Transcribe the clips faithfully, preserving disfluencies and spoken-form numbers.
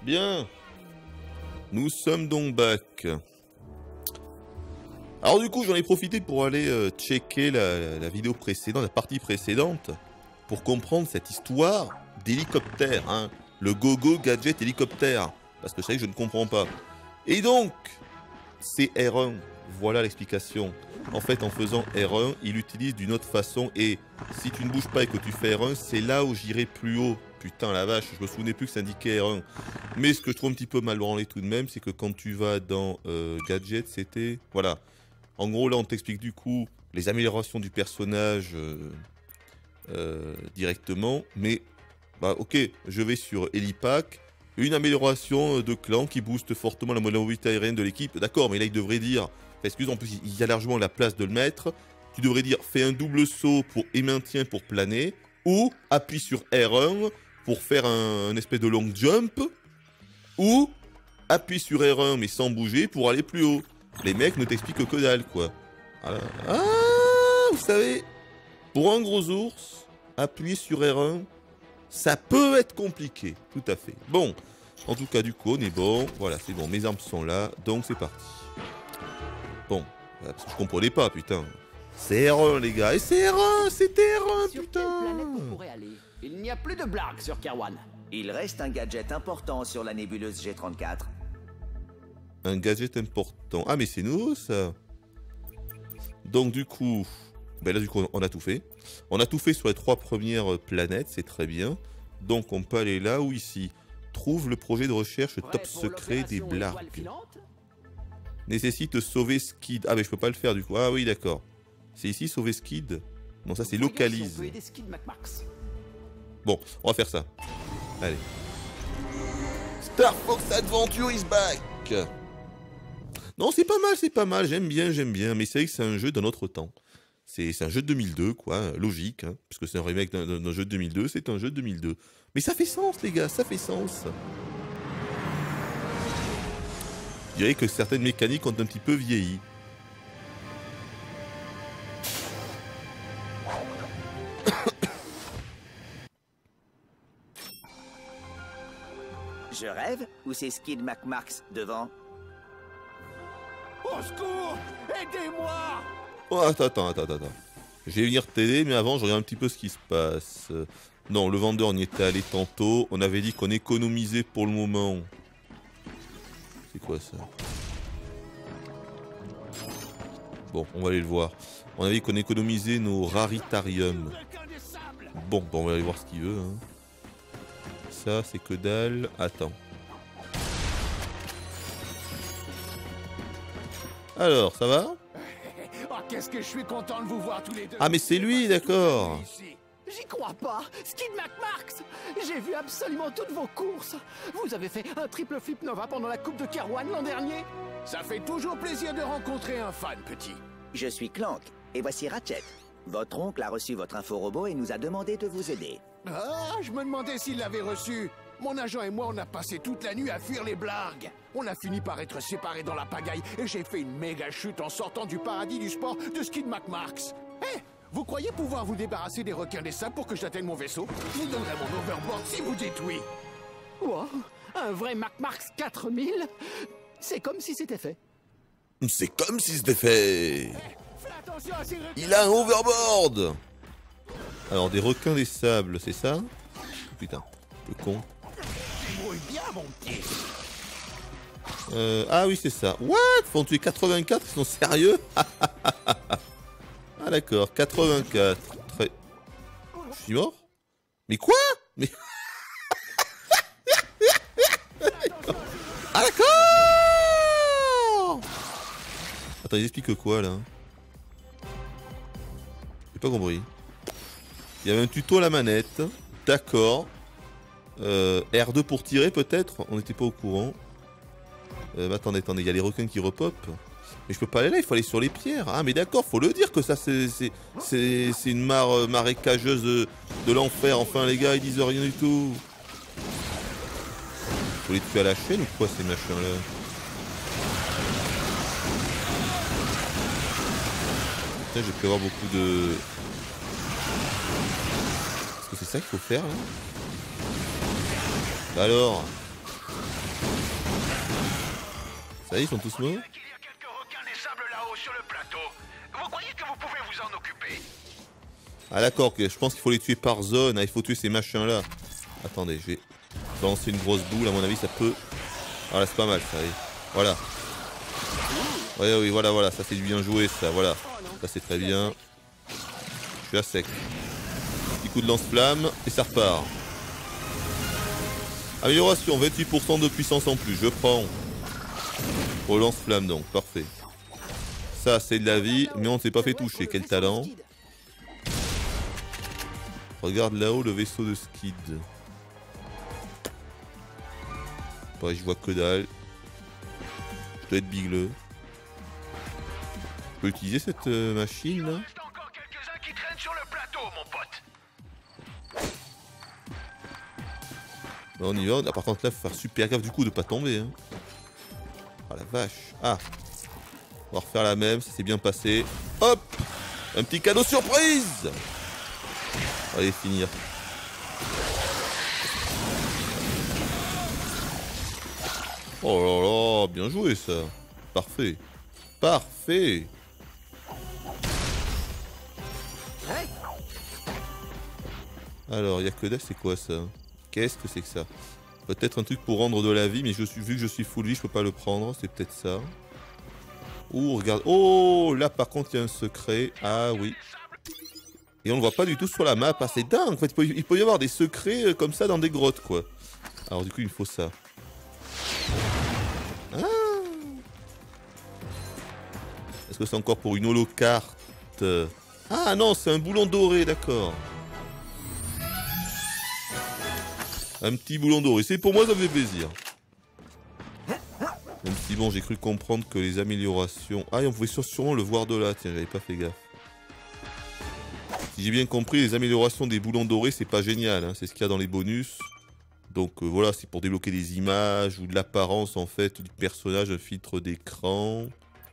Bien. Nous sommes donc back. Alors du coup, j'en ai profité pour aller euh, checker la, la, la vidéo précédente, la partie précédente, pour comprendre cette histoire d'hélicoptère, hein, le Gogo Gadget hélicoptère, parce que c'est vrai que je ne comprends pas. Et donc, c'est R un, voilà l'explication. En fait, en faisant R un, il l'utilise d'une autre façon, et si tu ne bouges pas et que tu fais R un, c'est là où j'irai plus haut. Putain la vache, je me souvenais plus que ça indiquait R un. Mais ce que je trouve un petit peu mal branlé tout de même, c'est que quand tu vas dans euh, Gadget, c'était... Voilà. En gros, là, on t'explique du coup les améliorations du personnage euh, euh, directement. Mais, bah, ok, je vais sur Helipack. Une amélioration de clan qui booste fortement la mobilité aérienne de l'équipe. D'accord, mais là, il devrait dire... Excuse, en plus, il y a largement la place de le mettre. Tu devrais dire, fais un double saut pour, et maintien pour planer. Ou appuie sur R un pour faire un, un espèce de long jump. Ou appuie sur R un mais sans bouger pour aller plus haut. Les mecs ne t'expliquent que dalle, quoi. Ah, ah, vous savez, pour un gros ours, appuyer sur R un, ça peut être compliqué. Tout à fait. Bon, en tout cas, du coup, on est bon. Voilà, c'est bon, mes armes sont là, donc c'est parti. Bon, parce que je comprenais pas, putain. C'est R un, les gars, et c'est R un, c'était R un, Sur putain. quelle planète on pourrait aller? Il n'y a plus de blagues sur Kerwan. Il reste un gadget important sur la nébuleuse G trente-quatre. Un gadget important. Ah, mais c'est nouveau, ça. Donc, du coup... Ben là, du coup, on a tout fait. On a tout fait sur les trois premières planètes, c'est très bien. Donc, on peut aller là ou ici. Trouve le projet de recherche top secret des Blargs. Nécessite sauver Skid. Ah, mais je peux pas le faire, du coup. Ah oui, d'accord. C'est ici, sauver Skid. Non, ça, c'est localise. Bon, on va faire ça. Allez. Star Fox Adventure is back. Non, c'est pas mal, c'est pas mal, j'aime bien, j'aime bien, mais c'est vrai que c'est un jeu d'un autre temps. C'est un jeu de deux mille deux, quoi, logique, hein, puisque c'est un remake d'un jeu de deux mille deux, c'est un jeu de deux mille deux. Mais ça fait sens, les gars, ça fait sens. Je dirais que certaines mécaniques ont un petit peu vieilli. Je rêve ou c'est Skid McMarx devant? Au secours! Aidez-moi! Oh, attends, attends, attends, attends. Je vais venir t'aider, mais avant, je regarde un petit peu ce qui se passe. Non, le vendeur n'y était allé tantôt. On avait dit qu'on économisait pour le moment. C'est quoi ça? Bon, on va aller le voir. On avait dit qu'on économisait nos raritariums. Bon, bon, on va aller voir ce qu'il veut. Hein. Ça, c'est que dalle. Attends. Alors, ça va? Oh, qu'est-ce que je suis content de vous voir tous les deux. Ah, mais c'est lui, d'accord. J'y crois pas. Skid McMarx, j'ai vu absolument toutes vos courses. Vous avez fait un triple flip Nova pendant la Coupe de Kerwan l'an dernier. Ça fait toujours plaisir de rencontrer un fan, petit. Je suis Clank, et voici Ratchet. Votre oncle a reçu votre info-robot et nous a demandé de vous aider. Ah, je me demandais s'il l'avait reçu. Mon agent et moi, on a passé toute la nuit à fuir les Blargs. On a fini par être séparés dans la pagaille et j'ai fait une méga chute en sortant du paradis du sport de Skid McMarx. Hé, hey, vous croyez pouvoir vous débarrasser des requins des sables pour que j'atteigne mon vaisseau? Je vous donnerai mon overboard si vous dites oui. Wow, un vrai McMarx quatre mille? C'est comme si c'était fait. C'est comme si c'était fait. Hey, fais attention à ces requins. Il a un overboard. Alors, des requins des sables, c'est ça? Putain, le con. Tu brouilles bien, mon petit. Euh, ah oui, c'est ça. What? Faut en tuer quatre-vingt-quatre, ils sont sérieux? Ah d'accord, quatre-vingt-quatre. Très... Je suis mort? Mais quoi? Mais... Ah d'accord! Attends, ils expliquent quoi là? J'ai pas compris. Il y avait un tuto à la manette. D'accord. Euh, R deux pour tirer peut-être? On n'était pas au courant. Euh, bah, attendez, attendez, il y a les requins qui repopent. Mais je peux pas aller là, il faut aller sur les pierres. Ah mais d'accord, faut le dire que ça c'est c'est une mare euh, marécageuse de, de l'enfer. Enfin les gars, ils disent rien du tout. Faut les tuer à la chaîne ou quoi ces machins là? Putain, j'ai pu avoir beaucoup de... Est-ce que c'est ça qu'il faut faire là? Bah alors? Ça y est, ils sont tous morts. Il y a quelques requins des sables là-haut sur le plateau. Vous croyez que vous pouvez vous en occuper? Ah d'accord, je pense qu'il faut les tuer par zone. Ah, il faut tuer ces machins là. Attendez, je vais lancer une grosse boule. À mon avis, ça peut... Ah là, c'est pas mal ça. Allez. Voilà. Oui, oui, voilà, voilà. Ça, c'est du bien joué, ça. Voilà. Ça, c'est très bien. Je suis à sec. Petit coup de lance-flamme et ça repart. Amélioration, vingt-huit pour cent de puissance en plus. Je prends. Pour le lance-flamme, donc. Parfait. Ça, c'est de la vie, mais on ne s'est pas fait toucher. Quel talent. Regarde là-haut le vaisseau de Skid. Ouais, je vois que dalle. Je dois être bigleux. Je peux utiliser cette euh, machine là? Il reste encore quelques-uns qui traînent sur le plateau, mon pote. Bah, on y va. Ah, par contre là, faut faire super gaffe du coup de pas tomber. Hein. Ah la vache. Ah. On va refaire la même, ça s'est bien passé. Hop! Un petit cadeau surprise! Allez, finir. Oh là là, bien joué ça. Parfait. Parfait. Alors, il y a que dalle, c'est quoi ça? Qu'est-ce que c'est que ça? Peut-être un truc pour rendre de la vie, mais je suis, vu que je suis full vie, je peux pas le prendre. C'est peut-être ça. Ouh, regarde. Oh, là par contre, il y a un secret. Ah oui. Et on le voit pas du tout sur la map. Ah, c'est dingue. En fait, il peut, il peut y avoir des secrets comme ça dans des grottes, quoi. Alors du coup, il faut ça. Ah. Est-ce que c'est encore pour une holocarte? Ah non, c'est un boulon doré, d'accord. Un petit boulon doré. C'est pour moi, ça me fait plaisir. Même si bon, j'ai cru comprendre que les améliorations... Ah, et on pouvait sûrement le voir de là. Tiens, j'avais pas fait gaffe. Si j'ai bien compris, les améliorations des boulons dorés, c'est pas génial. Hein. C'est ce qu'il y a dans les bonus. Donc euh, voilà, c'est pour débloquer des images ou de l'apparence en fait du personnage, un filtre d'écran.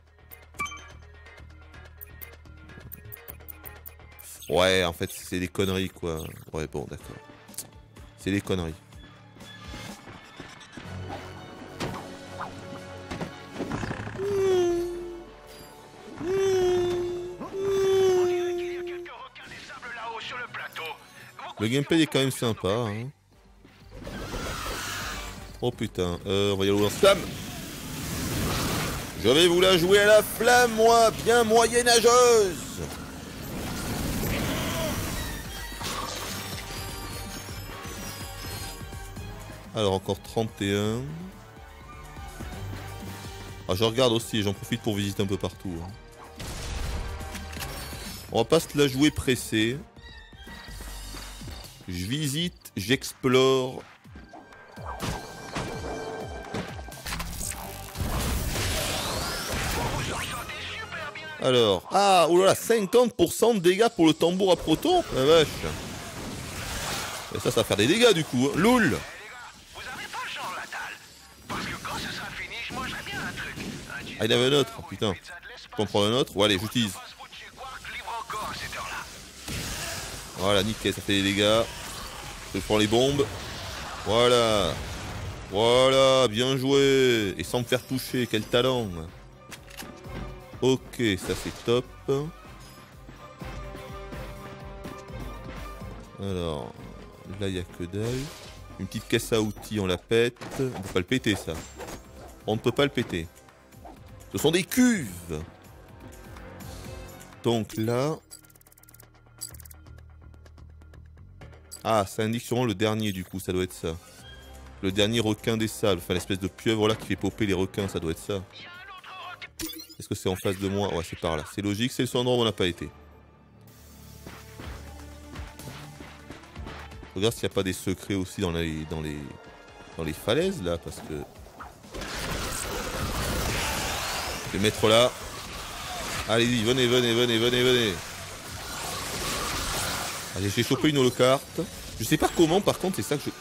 Ouais, en fait, c'est des conneries quoi. Ouais, bon, d'accord. C'est des conneries. Le gameplay est quand même sympa. Hein. Oh putain, euh, on va y aller au lance-flamme. Je vais vous la jouer à la flamme, moi, bien moyenâgeuse. Alors encore trente et un. Ah, je regarde aussi, j'en profite pour visiter un peu partout. Hein. On va pas se la jouer pressée. Je visite, j'explore. Alors, ah, oh là là, cinquante pour cent de dégâts pour le tambour à proton. La vache. Et ça, ça va faire des dégâts du coup. Hein. Loul. Ah, il y avait un autre. Oh, putain. Je peux en prendre un autre. Ouais, allez, j'utilise. Voilà, nickel, ça fait des dégâts. Je prends les bombes. Voilà. Voilà, bien joué. Et sans me faire toucher, quel talent. Ok, ça c'est top. Alors, là il n'y a que dalle. Une petite caisse à outils, on la pète. On ne peut pas le péter ça. On ne peut pas le péter. Ce sont des cuves. Donc là... Ah, ça indique sûrement le dernier du coup, ça doit être ça. Le dernier requin des sables, enfin l'espèce de pieuvre là qui fait popper les requins, ça doit être ça. Est-ce que c'est en face de moi? Ouais, c'est par là. C'est logique, c'est le seul endroit où on n'a pas été. Regarde s'il n'y a pas des secrets aussi dans les, dans les, dans les falaises là, parce que... Je vais mettre là. Allez-y, venez, venez, venez, venez, venez. Allez, j'ai chopé une holocarte. Je sais pas comment, par contre, c'est ça que je...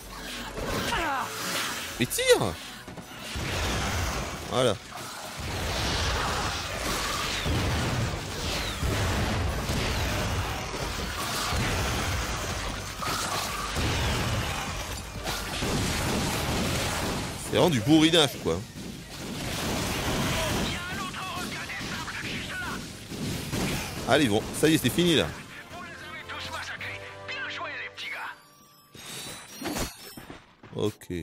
Mais tire! Voilà. C'est vraiment du bourrinage, quoi. Allez, bon, ça y est, c'est fini là. Vous les avez tous massacrés. Bien joué, les petits gars. Ok.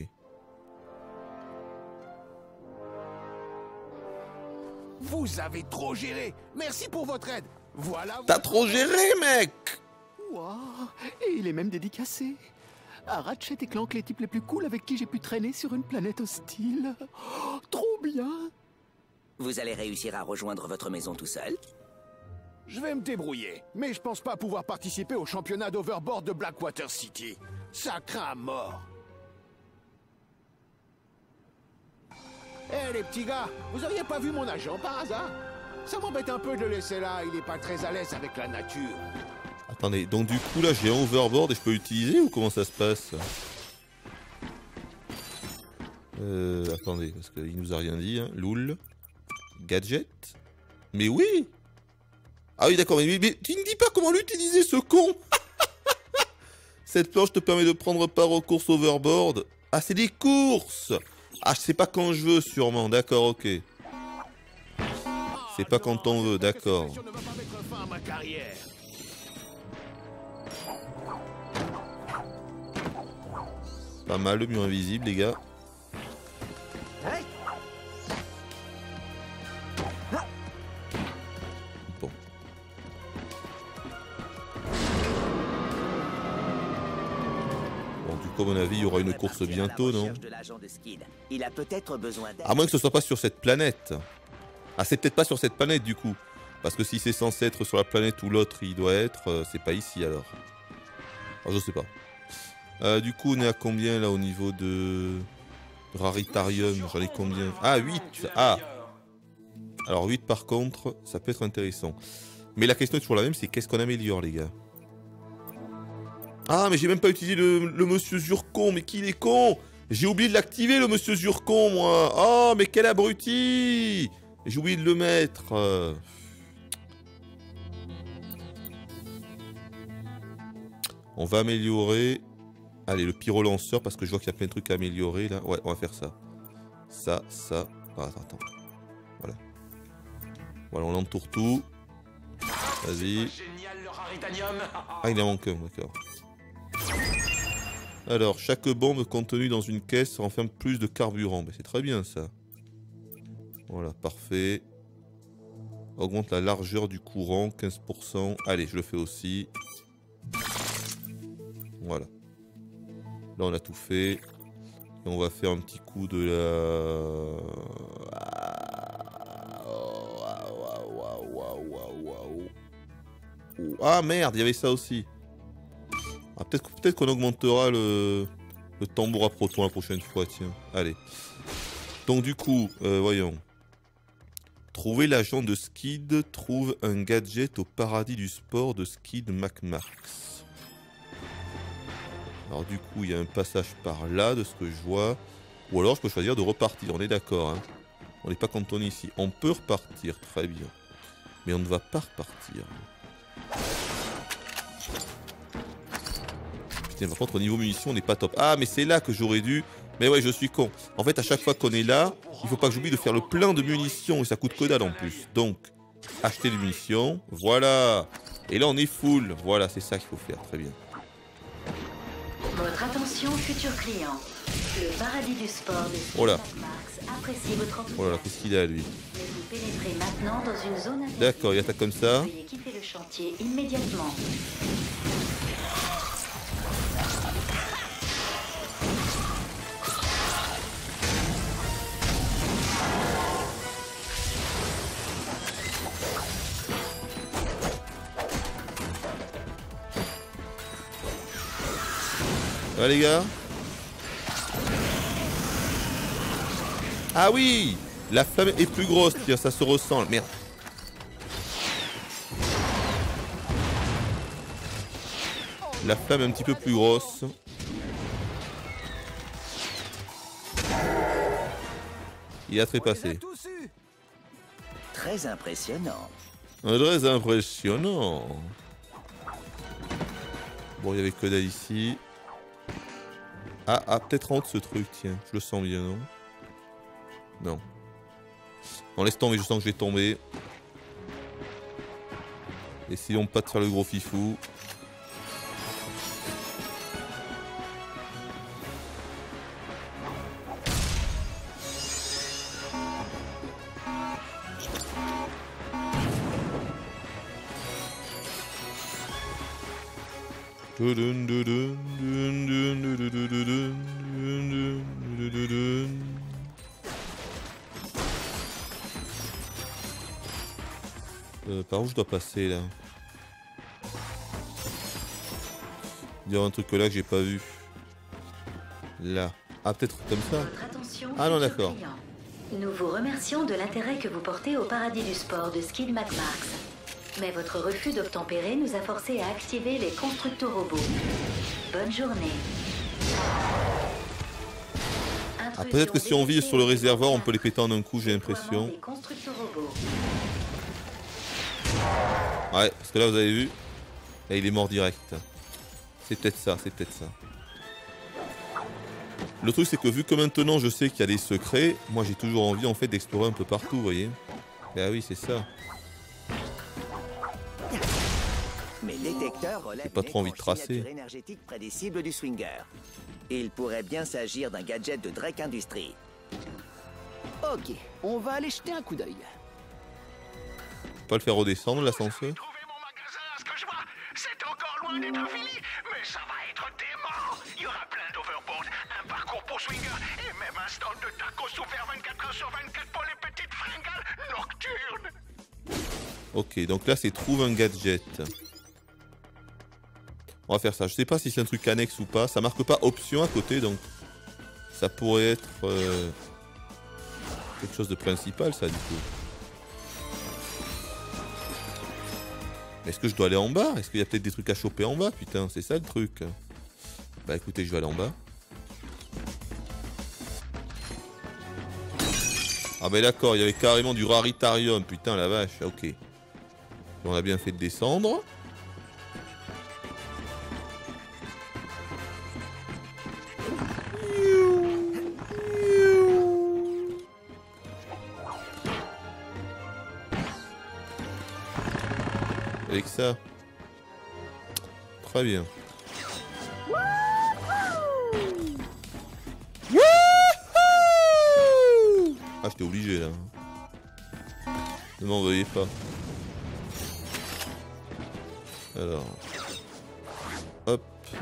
Vous avez trop géré. Merci pour votre aide. Voilà. T'as trop géré, mec. Waouh, et il est même dédicacé. À Ratchet et Clank, les types les plus cool avec qui j'ai pu traîner sur une planète hostile. Oh, trop bien. Vous allez réussir à rejoindre votre maison tout seul? Je vais me débrouiller, mais je pense pas pouvoir participer au championnat d'overboard de Blackwater City. Ça craint à mort. Eh les petits gars, vous auriez pas vu mon agent par hasard? Ça m'embête un peu de le laisser là, il est pas très à l'aise avec la nature. Attendez, donc du coup là j'ai un overboard et je peux l'utiliser ou comment ça se passe? Euh, attendez, parce qu'il nous a rien dit, hein. Loul. Gadget? Mais oui! Ah oui d'accord, mais, mais, mais tu ne dis pas comment l'utiliser ce con. Cette planche te permet de prendre part aux courses overboard. Ah c'est des courses. Ah je sais pas quand je veux sûrement, d'accord, ok. C'est pas quand on veut, d'accord. Ne va pas mettre fin à ma carrière. Pas mal, le mur invisible les gars. Hey. Bon. Bon, du coup, à mon avis, il y aura une course bientôt, non? Il a peut-être besoin d'aide. À moins que ce soit pas sur cette planète. Ah, c'est peut-être pas sur cette planète, du coup. Parce que si c'est censé être sur la planète où l'autre il doit être, euh, c'est pas ici alors. Ah, je sais pas. Euh, du coup, on est à combien là au niveau de Raritarium? J'en ai combien? Ah, huit. Ah. Alors huit par contre, ça peut être intéressant. Mais la question est toujours la même, c'est qu'est-ce qu'on améliore les gars? Ah mais j'ai même pas utilisé le, le monsieur Zurkon, mais qu'il est con! J'ai oublié de l'activer le monsieur Zurkon moi! Oh mais quel abruti! J'ai oublié de le mettre. On va améliorer. Allez, le pyro-lanceur, parce que je vois qu'il y a plein de trucs à améliorer là. Ouais, on va faire ça. Ça, ça. Ah, attends, attends. Voilà. Voilà, on entoure tout. Vas-y. Ah, il en manque un, d'accord. Alors, chaque bombe contenue dans une caisse renferme plus de carburant. Ben, c'est très bien ça. Voilà, parfait. Augmente la largeur du courant, quinze pour cent. Allez, je le fais aussi. Voilà. Là, on a tout fait. Et on va faire un petit coup de la... Ah merde, il y avait ça aussi. Ah, peut-être peut-être qu'on augmentera le... le tambour à proton la prochaine fois, tiens. Allez. Donc du coup, euh, voyons. Trouver l'agent de Skid, trouve un gadget au paradis du sport de Skid McMax. Alors du coup, il y a un passage par là, de ce que je vois. Ou alors, je peux choisir de repartir, on est d'accord. Hein. On n'est pas cantonné ici. On peut repartir, très bien. Mais on ne va pas repartir. Putain, par contre, au niveau munitions, on n'est pas top. Ah, mais c'est là que j'aurais dû... Mais ouais, je suis con. En fait, à chaque fois qu'on est là, il faut pas que j'oublie de faire le plein de munitions. Et ça coûte que dalle en plus. Donc, acheter des munitions. Voilà. Et là, on est full. Voilà, c'est ça qu'il faut faire. Très bien. Votre attention, futur client. Le paradis du sport de Skid McMax apprécie votre enthousiasme. Oh là là, qu'est-ce qu'il a lui? Mais vous pénétrez maintenant dans une zone interdite. D'accord, il attaque comme ça. Veuillez quitter le chantier immédiatement. Ça va les gars? Ah oui! La flamme est plus grosse, tiens, ça se ressent. Merde. La flamme est un petit peu plus grosse. Il a trépassé. Très impressionnant. Très impressionnant. Bon, il y avait que dalle ici. Ah, ah peut-être en haut de ce truc, tiens. Je le sens bien, non? Non. Non, laisse tomber, je sens que je vais tomber. Essayons pas de faire le gros fifou. Euh, par où je dois passer là? Il y a un truc là que j'ai pas vu. Là. Ah, peut-être comme ça. Ah non, d'accord. Nous vous remercions de l'intérêt que vous portez au paradis du sport de Skid McMarx. Mais votre refus d'obtempérer nous a forcé à activer les constructeurs robots. Bonne journée. Ah, peut-être que si on vise sur le réservoir, on peut les péter en un coup, j'ai l'impression. Ouais, parce que là, vous avez vu, là, il est mort direct. C'est peut-être ça, c'est peut-être ça. Le truc, c'est que vu que maintenant, je sais qu'il y a des secrets, moi, j'ai toujours envie, en fait, d'explorer un peu partout, vous voyez. Bah oui, c'est ça. Mes détecteurs relèvent pas trop envie de tracer. Énergétique près des cibles du Swinger. Il pourrait bien s'agir d'un gadget de Drake Industries. Ok, on va aller jeter un coup d'œil. Pas le faire redescendre l'ascenseur. Trouver mon magasin, à ce que je vois, c'est encore loin d'être fini, mais ça va être dément. Il y aura plein d'overboards, un parcours pour Swinger et même un stand de tacos ouvert vingt-quatre heures sur vingt-quatre pour les petites fringales nocturnes. Ok, donc là c'est trouve un gadget. On va faire ça. Je sais pas si c'est un truc annexe ou pas. Ça marque pas option à côté, donc ça pourrait être euh, quelque chose de principal, ça, du coup. Est-ce que je dois aller en bas? Est-ce qu'il y a peut-être des trucs à choper en bas? Putain, c'est ça le truc. Bah écoutez, je vais aller en bas. Ah bah d'accord, il y avait carrément du raritarium. Putain, la vache, ok. On a bien fait de descendre. Avec ça. Très bien. Ah, j'étais obligé là. Ne m'en veuillez pas. Alors. Hop.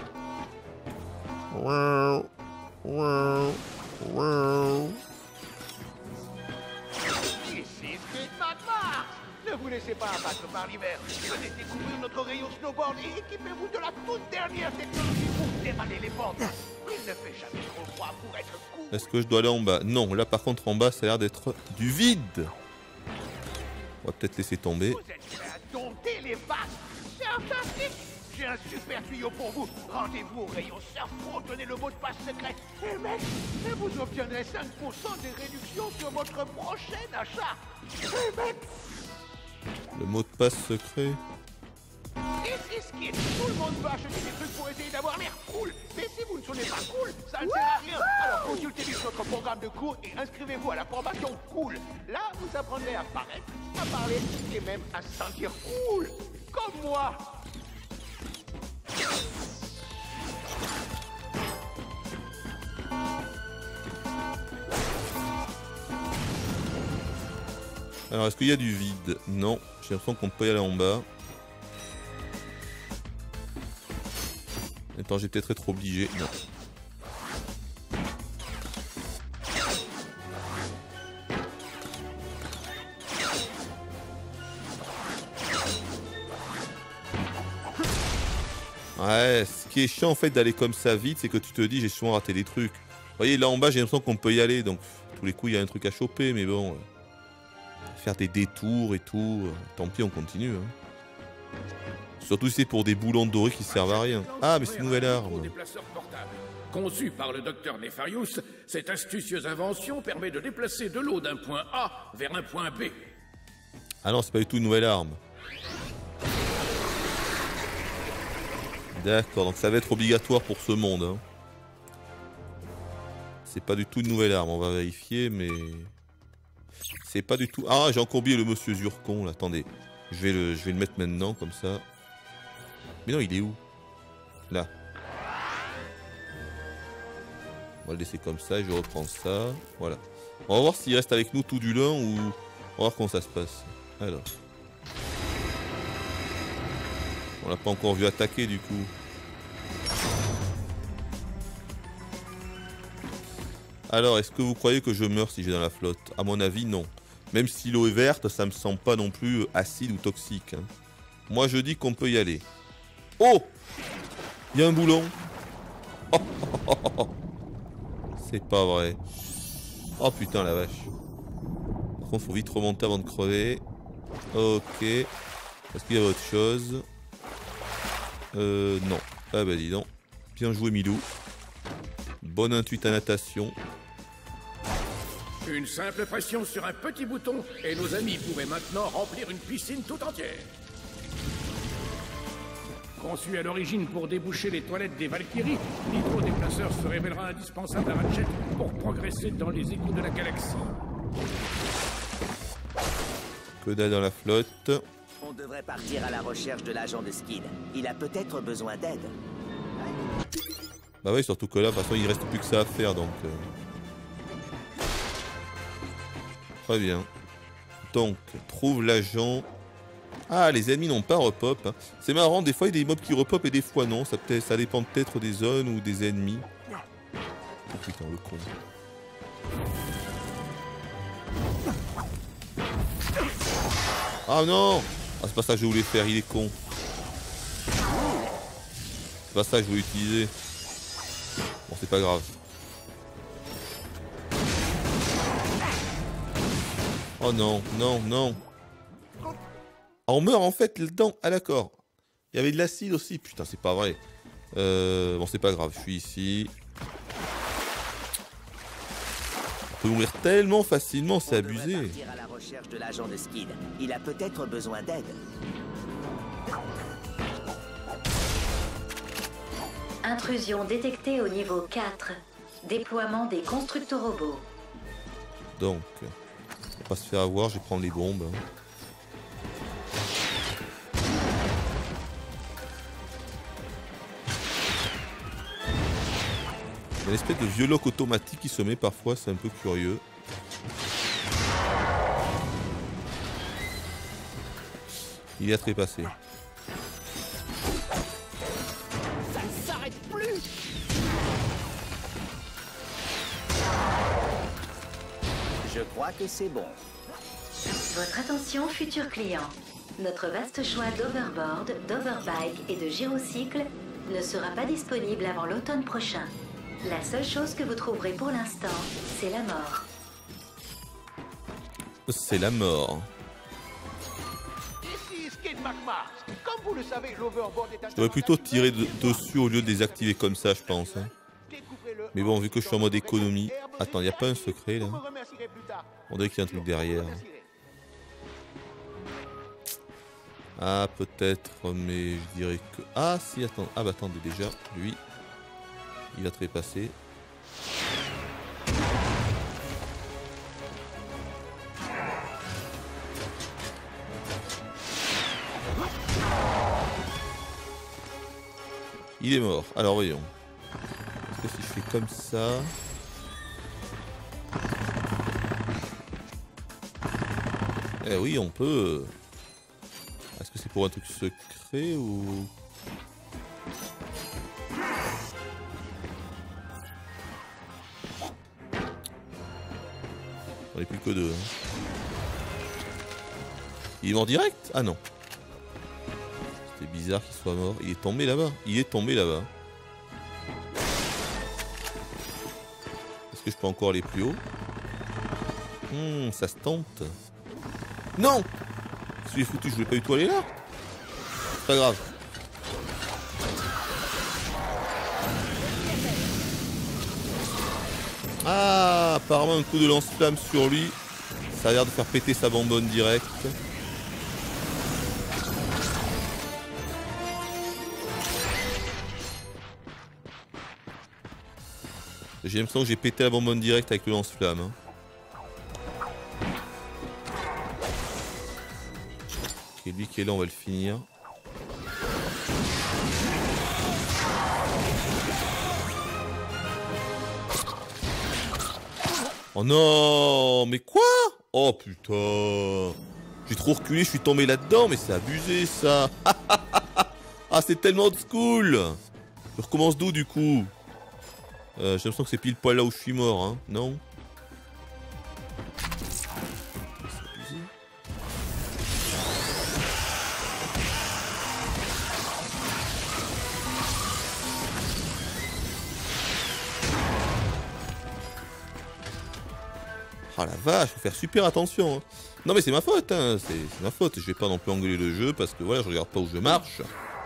Wow. Wow. Wow. Ici Skid McMarx. Ne vous laissez pas abattre par l'hiver. Venez découvrir notre rayon snowboard et équipez-vous de la toute dernière technologie pour dévaler les pentes. Il ne fait jamais trop froid pour être cool. Est-ce que je dois aller en bas? Non, là par contre en bas ça a l'air d'être du vide. On va peut-être laisser tomber. Vous êtes prêts à dompter les vagues? C'est fantastique. J'ai un super tuyau pour vous. Rendez-vous au rayon surf pour obtenir le mot de passe secret. Et mec, et vous obtiendrez cinq pour cent des réductions sur votre prochain achat. Et mec, le mot de passe secret. ici Skid, tout le monde peut acheter des trucs pour essayer d'avoir l'air cool. Mais si vous ne sonnez pas cool, ça ne sert à rien. Alors consultez vite notre programme de cours et inscrivez-vous à la formation cool. Là, vous apprendrez à paraître, à parler et même à se sentir cool. Comme moi. Alors, est-ce qu'il y a du vide? Non, j'ai l'impression qu'on peut y aller en bas. Attends, j'ai peut-être être obligé. Non. Ouais, ce qui est chiant en fait d'aller comme ça vite, c'est que tu te dis j'ai souvent raté des trucs. Vous voyez, là en bas, j'ai l'impression qu'on peut y aller, donc tous les coups, il y a un truc à choper, mais bon... Euh, faire des détours et tout, euh, tant pis, on continue. Hein. Surtout si c'est pour des boulons dorés qui servent à rien. Ah, mais c'est une nouvelle arme. Conçu par le docteur Nefarius, cette astucieuse invention permet de déplacer de l'eau d'un point A vers un point B. Ah non, c'est pas du tout une nouvelle arme. D'accord, donc ça va être obligatoire pour ce monde. Hein. C'est pas du tout une nouvelle arme, on va vérifier, mais... C'est pas du tout... Ah, j'ai encore oublié le monsieur Zurkon, là, attendez. Je vais, le, je vais le mettre maintenant, comme ça. Mais non, il est où? Là. On va le laisser comme ça et je reprends ça. Voilà. On va voir s'il reste avec nous tout du long ou... On va voir comment ça se passe. Alors. On l'a pas encore vu attaquer du coup. Alors, est-ce que vous croyez que je meurs si j'ai dans la flotte? À mon avis, non. Même si l'eau est verte, ça me semble pas non plus acide ou toxique. Hein. Moi, je dis qu'on peut y aller. Oh! Il y a un boulon. Oh, oh, oh, oh. C'est pas vrai. Oh putain, la vache. Par contre, faut vite remonter avant de crever. Ok. Est-ce qu'il y a autre chose? Euh, non. Ah bah dis donc. Bien joué, Milou. Bonne intuit à natation. Une simple pression sur un petit bouton et nos amis pourraient maintenant remplir une piscine tout entière. Conçu à l'origine pour déboucher les toilettes des Valkyries, l'hydrodéplaceur se révélera indispensable à Ratchet pour progresser dans les égouts de la galaxie. Que dalle dans la flotte. On devrait partir à la recherche de l'agent de Skid. Il a peut-être besoin d'aide. Bah ouais, surtout que là, de toute façon, il reste plus que ça à faire, donc... Euh... Très bien. Donc, trouve l'agent... Ah, les ennemis n'ont pas repop. Hein. C'est marrant, des fois, il y a des mobs qui repop et des fois non. Ça, peut ça dépend peut-être des zones ou des ennemis. Oh putain, le con. Ah non! Ah, c'est pas ça que je voulais faire, il est con. C'est pas ça que je voulais utiliser. Bon, c'est pas grave. Oh non, non, non. Ah, on meurt en fait là-dedans. Ah d'accord. Il y avait de l'acide aussi. Putain, c'est pas vrai. Euh, bon, c'est pas grave. Je suis ici. On peut mourir tellement facilement, c'est abusé. On devrait partir à la recherche de l'agent de Skid. Il a peut-être besoin d'aide. Intrusion détectée au niveau quatre. Déploiement des constructorobots. Donc, on va pas se faire avoir. Je vais prendre les bombes. Hein. Il y a une espèce de vieux lock automatique qui se met parfois, c'est un peu curieux. Il est à trépasser. Ça ne s'arrête plus. Je crois que c'est bon. Votre attention, futurs clients. Notre vaste choix d'overboard, d'overbike et de gyrocycle ne sera pas disponible avant l'automne prochain. La seule chose que vous trouverez pour l'instant, c'est la mort. C'est la mort. Ici Skid McMarx. Comme vous le savez, l'overboard est un... Je devrais plutôt tirer de dessus au lieu de désactiver comme ça, je pense. Hein. Mais bon, vu que je suis en mode économie... Attends, il n'y a pas un secret, là? On dirait qu'il y a un truc derrière. Ah, peut-être, mais je dirais que... Ah, si, attends. Ah, bah attendez, déjà, lui... Il va trépasser. Il est mort. Alors voyons. Est-ce que si je fais comme ça... Eh oui, on peut... Est-ce que c'est pour un truc secret ou... On est plus que deux. Hein. Il est mort direct? Ah non. C'était bizarre qu'il soit mort. Il est tombé là-bas. Il est tombé là-bas. Est-ce que je peux encore aller plus haut? Hmm, ça se tente. Non! Je suis foutu, je voulais pas du tout aller là. C'est pas grave. Ah, apparemment un coup de lance-flamme sur lui. Ça a l'air de faire péter sa bonbonne direct. J'ai l'impression que j'ai pété la bonbonne direct avec le lance-flamme. Hein. Ok, lui qui est là, on va le finir. Oh non, mais quoi? Oh putain. J'ai trop reculé, je suis tombé là-dedans, mais c'est abusé ça. Ah, c'est tellement old school. Je recommence d'où du coup? euh, J'ai l'impression que c'est pile poil là où je suis mort, hein, non? Ah la vache, faut faire super attention. Hein. Non mais c'est ma faute, hein. c'est ma faute. Je vais pas non plus engueuler le jeu parce que voilà, je regarde pas où je marche.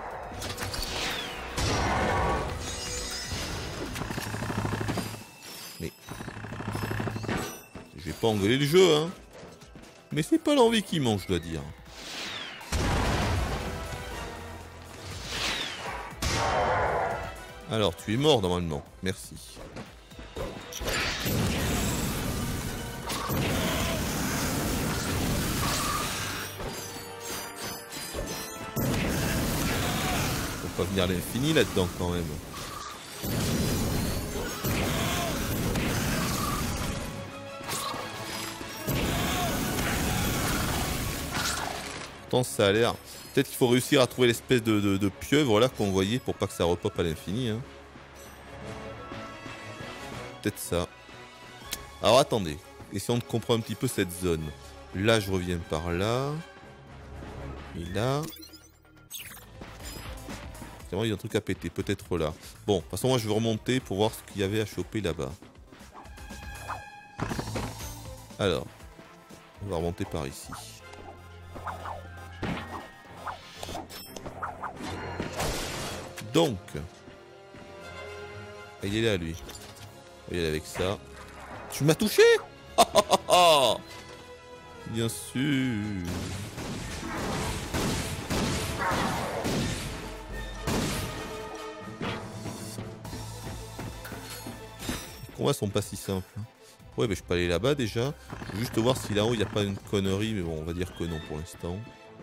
Mais je vais pas engueuler le jeu, hein. Mais c'est pas l'envie qui manque, je dois dire. Alors, tu es mort normalement. Merci. Faut pas venir à l'infini là-dedans quand même. Pourtant ça a l'air... Peut-être qu'il faut réussir à trouver l'espèce de, de, de pieuvre là qu'on voyait pour pas que ça repop à l'infini. Hein. Peut-être ça. Alors attendez, essayons de comprendre un petit peu cette zone. Là je reviens par là. Et là... Il y a un truc à péter, peut-être là. Bon, de toute façon moi je vais remonter pour voir ce qu'il y avait à choper là-bas. Alors, on va remonter par ici. Donc, il est là lui. On va y aller avec ça. Tu m'as touché? Bien sûr. Les combats sont pas si simples. Ouais, mais je peux aller là-bas déjà. Juste voir si là-haut il n'y a pas une connerie, mais bon, on va dire que non pour l'instant.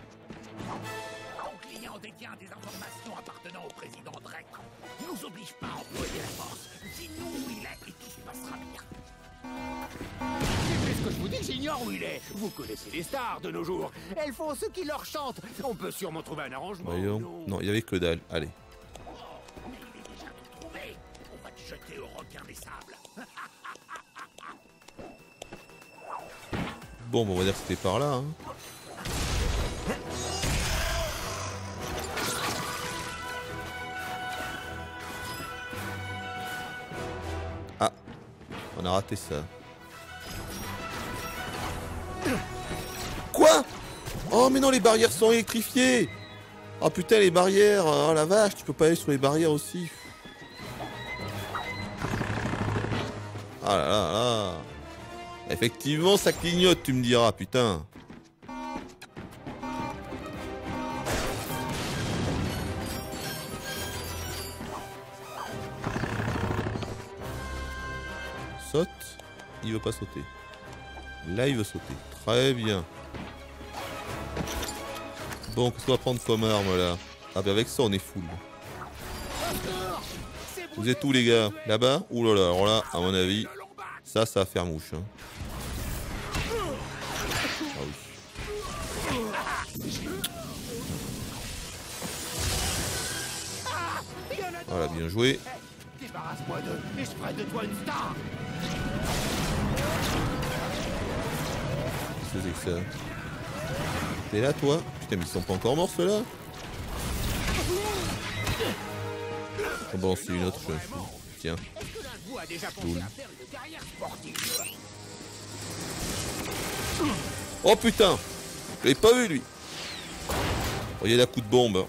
Ton client détient des informations appartenant au président Drake. Ne nous oblige pas à employer la force. Dis-nous où il est et tout se passera bien. C'est ce que je vous dis, j'ignore où il est. Vous connaissez les stars de nos jours. Elles font ce qui leur chante. On peut sûrement trouver un arrangement. Voyons. Non, il y avait que dalle. Allez. Mais il est déjà tout trouvé. On va te jeter au requin des sables. Bon, bon, on va dire que c'était par là. Hein. Ah, on a raté ça. Quoi? Oh mais non, les barrières sont électrifiées. Oh putain, les barrières. Oh la vache, tu peux pas aller sur les barrières aussi. Ah là là là. Effectivement, ça clignote, tu me diras, putain. Saute. Il veut pas sauter. Là, il veut sauter. Très bien. Bon, qu'est-ce qu'on va prendre comme arme, là? Ah, ben avec ça, on est full. Vous êtes où, les gars? Là-bas? Ouh là là, alors là, à mon avis, ça, ça va faire mouche. Hein. Ah oui. Voilà, bien joué. Débarrasse-moi d'eux et je ferai de toi une star. Qu'est-ce que c'est que ça? T'es là, toi? Putain, mais ils sont pas encore morts, ceux-là? Oh, bon, c'est une autre chose. Tiens. Cool. Oh putain! Je l'ai pas vu, lui! Oh, il y a la coup de bombe.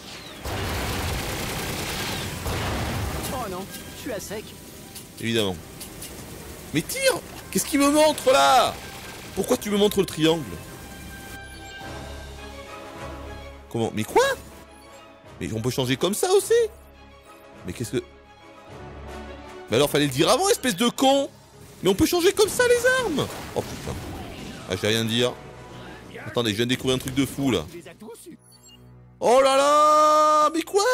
Oh non, je suis à sec. Évidemment. Mais tire! Qu'est-ce qu'il me montre, là? Pourquoi tu me montres le triangle? Comment? Mais quoi? Mais on peut changer comme ça aussi? Mais qu'est-ce que... Mais alors fallait le dire avant, espèce de con! Mais on peut changer comme ça les armes! Oh putain. Ah, j'ai rien à dire. Attendez, je viens de découvrir un truc de fou là. Tu les as tous? Oh là là, mais quoi?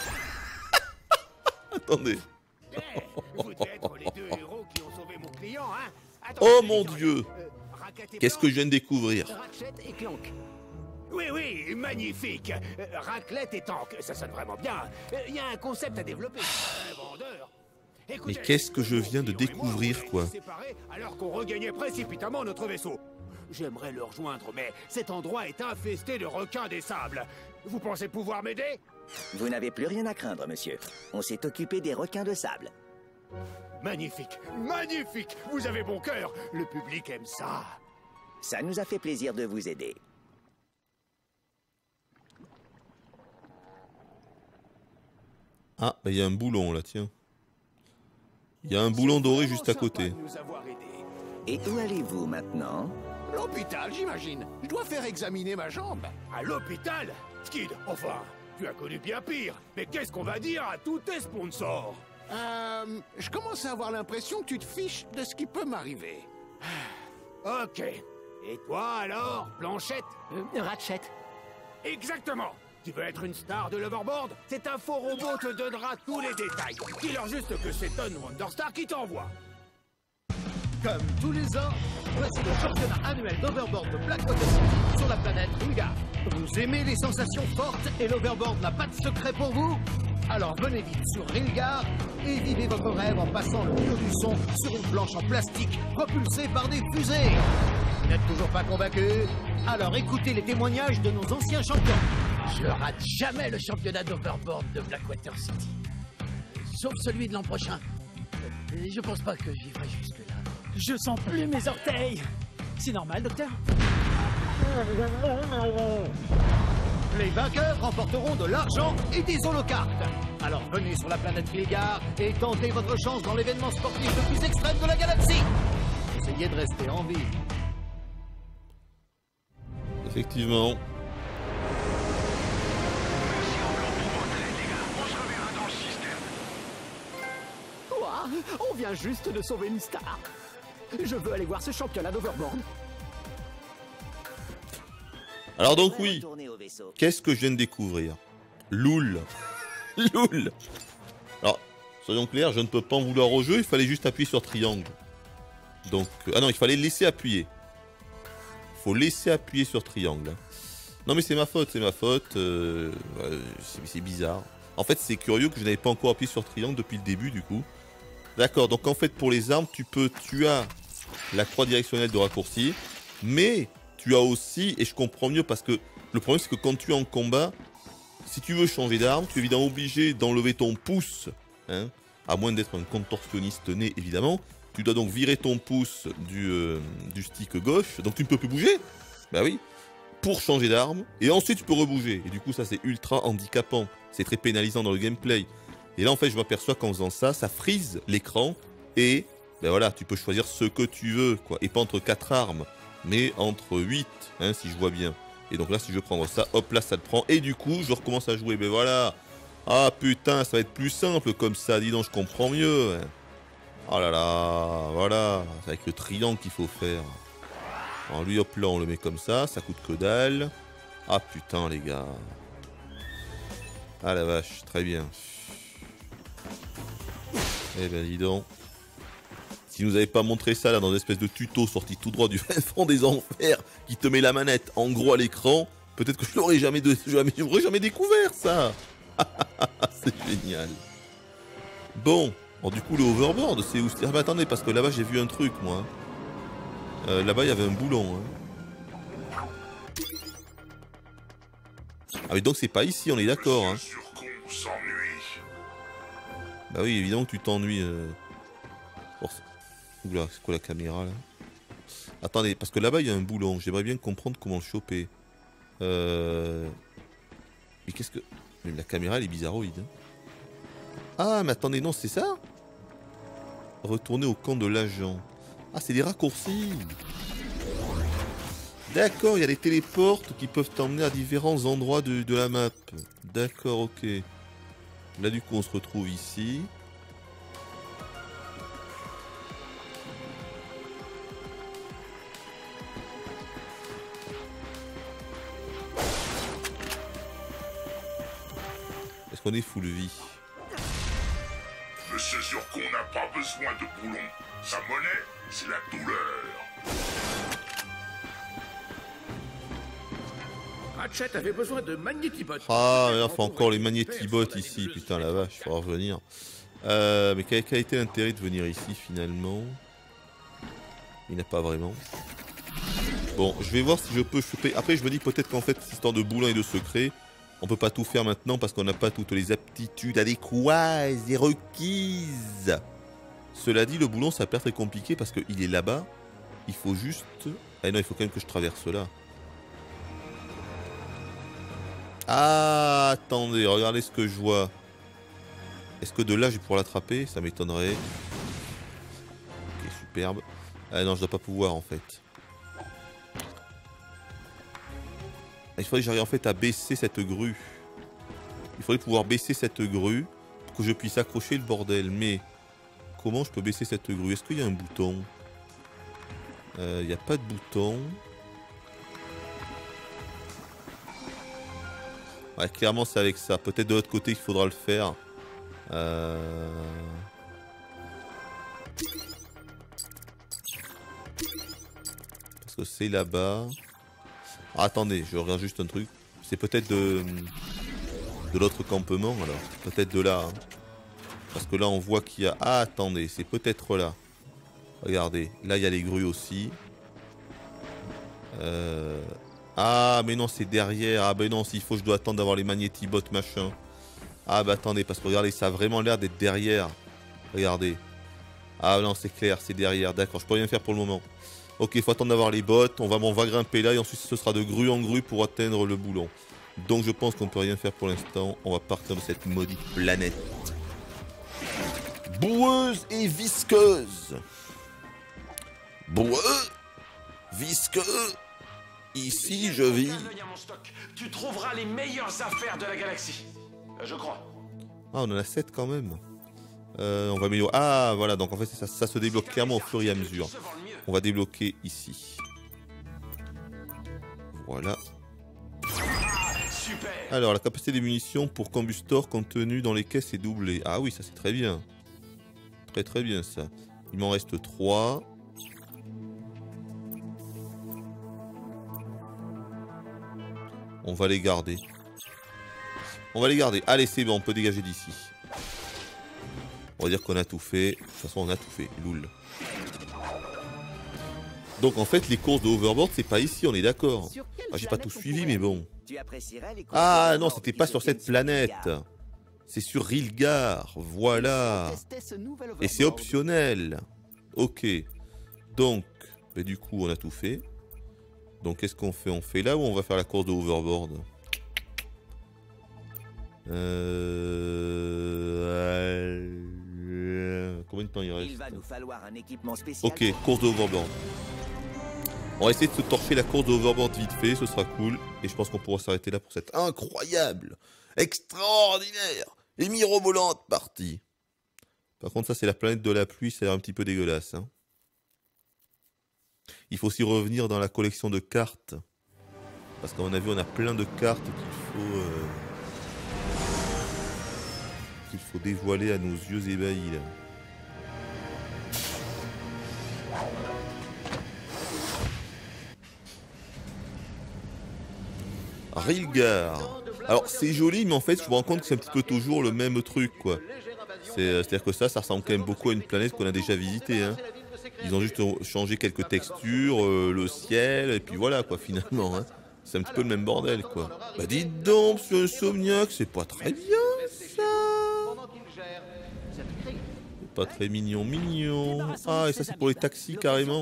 Attendez. Eh, vous devez être les deux héros qui ont sauvé mon client, hein? Oh mon Dieu. Qu'est-ce que je viens de découvrir? Ratchet et Clank. Oui, oui, magnifique. Euh, Raclette et Tank, ça sonne vraiment bien. Il y a un concept à développer. Un vendeur. Mais qu'est-ce que je viens de découvrir, quoi? Alors qu'on regagnait précipitamment notre vaisseau. J'aimerais le rejoindre, mais cet endroit est infesté de requins des sables. Vous pensez pouvoir m'aider? Vous n'avez plus rien à craindre, monsieur. On s'est occupé des requins de sable. Magnifique, magnifique. Vous avez bon cœur. Le public aime ça. Ça nous a fait plaisir de vous aider. Ah, il y a un boulon là, tiens. Il y a un boulon doré juste à côté. Et où allez-vous maintenant? L'hôpital, j'imagine. Je dois faire examiner ma jambe. À l'hôpital? Skid, enfin, tu as connu bien pire. Mais qu'est-ce qu'on va dire à tous tes sponsors? Euh... Je commence à avoir l'impression que tu te fiches de ce qui peut m'arriver. Ok. Et toi alors, Blanchette? Euh, Ratchet. Exactement. Tu veux être une star de l'overboard? Cet info robot te donnera tous les détails. Dis-leur juste que c'est Ton Wonderstar qui t'envoie. Comme tous les ans, voici le championnat annuel d'overboard de Blackwater City sur la planète Ringar. Vous aimez les sensations fortes et l'overboard n'a pas de secret pour vous? Alors venez vite sur Ringar et vivez votre rêve en passant le mur du son sur une planche en plastique propulsée par des fusées. Vous n'êtes toujours pas convaincu? Alors écoutez les témoignages de nos anciens champions. Je rate jamais le championnat d'overboard de Blackwater City. Sauf celui de l'an prochain. Je pense pas que j'y ferai jusque-là. Je sens plus mes orteils. C'est normal, docteur? Les vainqueurs remporteront de l'argent et des holocartes. Alors venez sur la planète Gligar et tentez votre chance dans l'événement sportif le plus extrême de la galaxie. Essayez de rester en vie. Effectivement. Quoi? On vient juste de sauver une star. Je veux aller voir ce championnat d'overboard. Alors donc oui, qu'est-ce que je viens de découvrir? Loul. Loul. Alors, soyons clairs, je ne peux pas en vouloir au jeu, il fallait juste appuyer sur triangle. Donc, euh, ah non, il fallait laisser appuyer. Il faut laisser appuyer sur triangle. Non mais c'est ma faute, c'est ma faute. Euh, euh, c'est bizarre. En fait, c'est curieux que je n'avais pas encore appuyé sur triangle depuis le début du coup. D'accord, donc en fait pour les armes, tu peux, tu as la croix directionnelle de raccourci, mais tu as aussi, et je comprends mieux parce que le problème c'est que quand tu es en combat, si tu veux changer d'arme, tu es évidemment obligé d'enlever ton pouce, hein, à moins d'être un contorsionniste né évidemment, tu dois donc virer ton pouce du, euh, du stick gauche, donc tu ne peux plus bouger, bah oui, pour changer d'arme, et ensuite tu peux rebouger, et du coup ça c'est ultra handicapant, c'est très pénalisant dans le gameplay. Et là en fait je m'aperçois qu'en faisant ça, ça frise l'écran, et ben voilà, tu peux choisir ce que tu veux, quoi, et pas entre quatre armes, mais entre huit, hein, si je vois bien. Et donc là, si je veux prendre ça, hop là, ça le prend. Et du coup, je recommence à jouer. Ben voilà. Ah putain, ça va être plus simple comme ça. Dis donc, je comprends mieux. Hein. Oh là là, voilà. C'est avec le triangle qu'il faut faire. Alors lui, hop là, on le met comme ça. Ça coûte que dalle. Ah putain, les gars. Ah la vache, très bien. Eh ben dis donc. Si nous avait pas montré ça là dans une espèce de tuto sorti tout droit du fond des enfers qui te met la manette en gros à l'écran, peut-être que je l'aurais jamais, de... jamais... jamais découvert ça. C'est génial. Bon, alors, du coup le hoverboard c'est où? Ah bah attendez, parce que là-bas j'ai vu un truc moi. Euh, là-bas il y avait un boulon. Hein. Ah mais donc c'est pas ici, on est d'accord. Hein. Bah oui, évidemment que tu t'ennuies. Euh... Pour... Oula, c'est quoi la caméra là? Attendez, parce que là-bas il y a un boulon, j'aimerais bien comprendre comment le choper. Euh... Mais qu'est-ce que... Mais la caméra elle est bizarroïde. Hein. Ah mais attendez, non c'est ça? Retourner au camp de l'agent. Ah c'est des raccourcis. D'accord, il y a des téléportes qui peuvent t'emmener à différents endroits de, de la map. D'accord, ok. Là du coup on se retrouve ici. Est-ce qu'on est full vie? Mais c'est sûr qu'on n'a pas besoin de boulons. Sa monnaie, c'est la douleur. Ratchet avait besoin de magnétibots. Ah, mais là, faut encore les magnétibots ici. Putain, la vache, il faudra revenir. Euh, mais quel, quel a été l'intérêt de venir ici, finalement? Il n'a pas vraiment. Bon, je vais voir si je peux choper. Après, je me dis peut-être qu'en fait, cette histoire de boulons et de secrets, on peut pas tout faire maintenant parce qu'on n'a pas toutes les aptitudes adéquates et requises. Cela dit, le boulon, ça peut être très compliqué parce qu'il est là-bas. Il faut juste... Ah non, il faut quand même que je traverse là. Ah, attendez, regardez ce que je vois. Est-ce que de là, je vais pouvoir l'attraper? Ça m'étonnerait. Ok, superbe. Ah non, je dois pas pouvoir en fait. Il faudrait que j'arrive en fait à baisser cette grue. Il faudrait pouvoir baisser cette grue pour que je puisse accrocher le bordel. Mais comment je peux baisser cette grue? Est-ce qu'il y a un bouton? Il n'y a pas de bouton. Ouais, clairement c'est avec ça. Peut-être de l'autre côté qu'il faudra le faire. Euh... Parce que c'est là-bas. Ah, attendez, je regarde juste un truc. C'est peut-être de, de l'autre campement alors. Peut-être de là. Hein. Parce que là on voit qu'il y a... Ah, attendez, c'est peut-être là. Regardez, là il y a les grues aussi. Euh... Ah, mais non, c'est derrière. Ah, ben non, s'il faut, je dois attendre d'avoir les magnétibots, machin. Ah, bah attendez, parce que regardez, ça a vraiment l'air d'être derrière. Regardez. Ah, non, c'est clair, c'est derrière. D'accord, je peux rien faire pour le moment. Ok, il faut attendre d'avoir les bottes. On va, on va grimper là et ensuite ce sera de grue en grue pour atteindre le boulon. Donc, je pense qu'on peut rien faire pour l'instant. On va partir de cette maudite planète. Boueuse et visqueuse. Boueux, visqueux. Ici, je vis. Tu trouveras les meilleures affaires de la galaxie. Je crois. Ah, on en a sept quand même. Euh, on va améliorer. Ah, voilà, donc en fait, ça, ça se débloque clairement au fur et à mesure. On va débloquer ici. Voilà. Alors, la capacité des munitions pour combustor contenue dans les caisses est doublée. Ah oui, ça c'est très bien. Très très bien ça. Il m'en reste trois. On va les garder. On va les garder. Allez, c'est bon, on peut dégager d'ici. On va dire qu'on a tout fait. De toute façon, on a tout fait. Loul. Donc, en fait, les courses de Overboard, c'est pas ici, on est d'accord. Ah, j'ai pas tout suivi, mais bon. Ah non, c'était pas sur cette planète. C'est sur Rilgar. Voilà. Et c'est optionnel. Ok. Donc, bah, du coup, on a tout fait. Donc qu'est-ce qu'on fait? On fait là ou on va faire la course de Overboard? euh... Combien de temps il reste? Il va nous falloir un équipement spécial. Ok, course de Overboard. On va essayer de se torcher la course de Overboard vite fait, ce sera cool. Et je pense qu'on pourra s'arrêter là pour cette incroyable, extraordinaire et mirobolante partie. Par contre ça c'est la planète de la pluie, ça a l'air un petit peu dégueulasse. Hein. Il faut aussi revenir dans la collection de cartes. Parce qu'à mon avis, on a plein de cartes qu'il faut... Euh, qu'il faut dévoiler à nos yeux ébahis, là. Rilgar. Alors, c'est joli, mais en fait, je me rends compte que c'est un petit peu toujours le même truc, quoi. C'est-à-dire que ça, ça ressemble quand même beaucoup à une planète qu'on a déjà visitée, hein. Ils ont juste changé quelques textures, euh, le ciel, et puis voilà quoi finalement. Hein. C'est un petit peu le même bordel quoi. Bah dites donc, monsieur Insomniac, c'est pas très bien ça. C'est pas très mignon, mignon. Ah, et ça c'est pour les taxis carrément.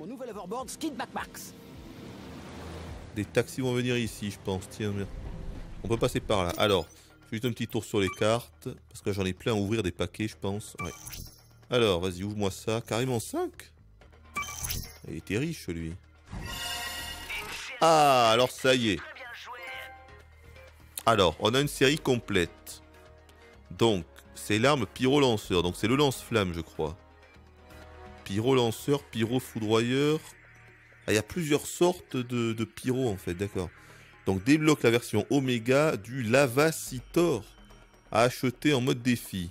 Des taxis vont venir ici, je pense. Tiens, on peut passer par là. Alors, juste un petit tour sur les cartes, parce que j'en ai plein à ouvrir des paquets, je pense. Ouais. Alors, vas-y, ouvre-moi ça. Carrément cinq. Il était riche, lui. Ah, alors ça y est. Alors, on a une série complète. Donc, c'est l'arme pyro-lanceur. Donc, c'est le lance-flamme, je crois. Pyro-lanceur, pyro-foudroyeur. Ah, il y a plusieurs sortes de, de pyro, en fait, d'accord. Donc, débloque la version Oméga du Lavacitor. à acheter en mode défi.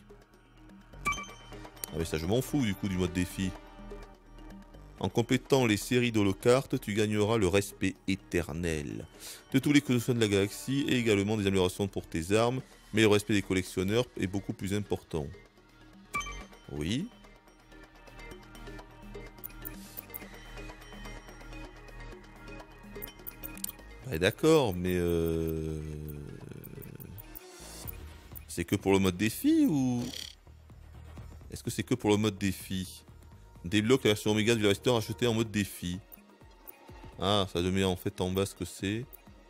Ah mais ça je m'en fous du coup du mode défi. En complétant les séries d'holocartes, tu gagneras le respect éternel de tous les collectionneurs de la galaxie et également des améliorations pour tes armes, mais le respect des collectionneurs est beaucoup plus important. Oui. Bah, d'accord, mais euh... c'est que pour le mode défi ou... Est-ce que c'est que pour le mode défi? Débloque la version Omega du Rester achetée en mode défi. Ah, ça te met en fait en bas ce que c'est.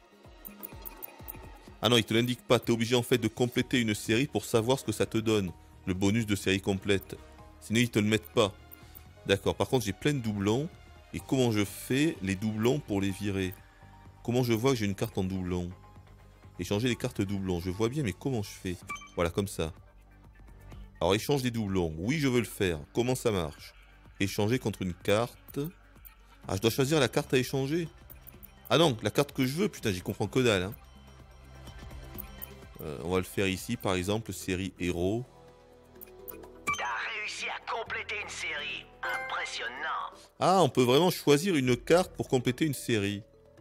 Ah non, il te l'indique pas. Tu es obligé en fait de compléter une série pour savoir ce que ça te donne. Le bonus de série complète. Sinon, ils te le mettent pas. D'accord. Par contre, j'ai plein de doublons. Et comment je fais les doublons pour les virer? Comment je vois que j'ai une carte en doublon? Échanger les cartes doublons. Je vois bien, mais comment je fais? Voilà, comme ça. Alors, échange des doublons. Oui, je veux le faire. Comment ça marche? Échanger contre une carte. Ah, je dois choisir la carte à échanger. Ah non, la carte que je veux. Putain, j'y comprends que dalle. Hein. Euh, on va le faire ici, par exemple, série héros. T'as réussi à compléter une série. Impressionnant. Ah, on peut vraiment choisir une carte pour compléter une série.